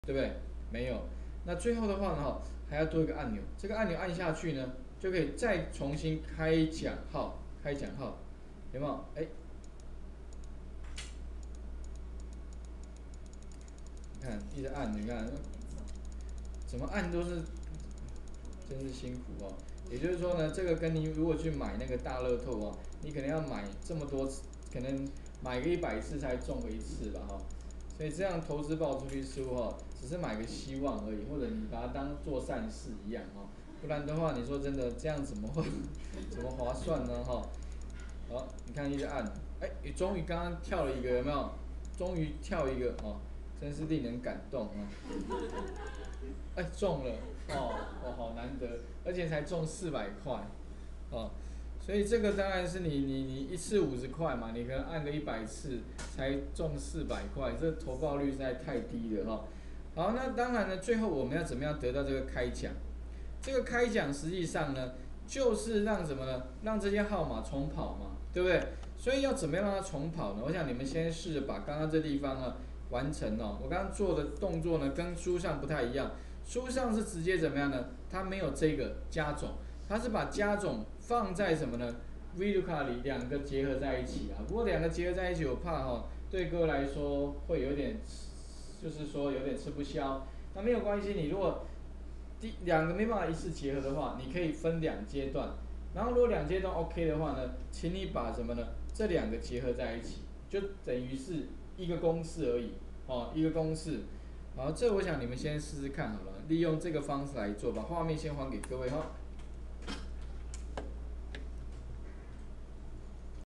对不对？没有。那最后的话呢，还要多一个按钮，这个按钮按下去呢，就可以再重新开奖号，开奖号，有没有？哎，你看一直按，你看怎么按都是，真是辛苦哦。也就是说呢，这个跟你如果去买那个大乐透哦，你可能要买这么多次，可能买个100次才中个一次吧哈。所以这样投资报出去输哈，只是买个希望而已，或者你把它当做善事一样哈。不然的话，你说真的这样怎么会怎么划算呢哈？好，你看一直按，哎，你终于刚刚跳了一个有没有？终于跳一个哦，真是令人感动啊！哎，中了哦，好难得，而且才中400块哦，所以这个当然是你一次50块嘛，你可能按个100次才中400块，这投报率实在太低了哈。好，那当然呢，最后我们要怎么样得到这个开奖？这个开奖实际上呢，就是让什么呢？让这些号码重跑嘛，对不对？所以要怎么样让它重跑呢？我想你们先试着把刚刚这地方呢完成哦。我刚刚做的动作呢，跟书上不太一样。书上是直接怎么样呢？它没有这个加总，它是把加总放在什么呢？VLOOKUP 里两个结合在一起啊。不过两个结合在一起，我怕对各位来说会有点，就是说有点吃不消。那没有关系，你如果两个没办法一次结合的话，你可以分两阶段。然后如果两阶段 OK 的话呢，请你把什么呢？这两个结合在一起，就等于是一个公式而已哦，一个公式。好，这我想你们先试试看好了，利用这个方式来做，把画面先还给各位哈。